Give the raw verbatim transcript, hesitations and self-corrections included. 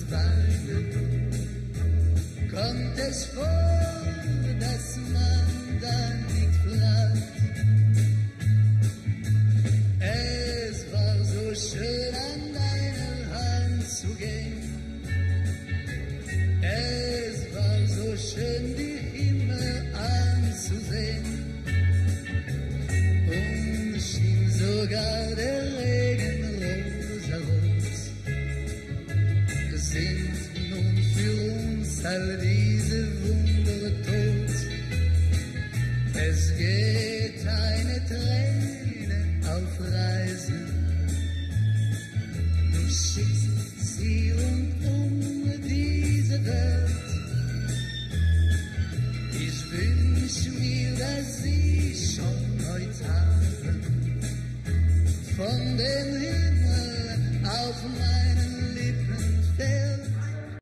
Weile kommt es vor, dass man dann nicht bleibt. Es war so schön, an deiner Hand zu gehen. Es war so schön, die Himmel anzusehen. Und schien sogar der Regen rosarot. Sind nun für uns all diese Wunder tot. Es geht eine Träne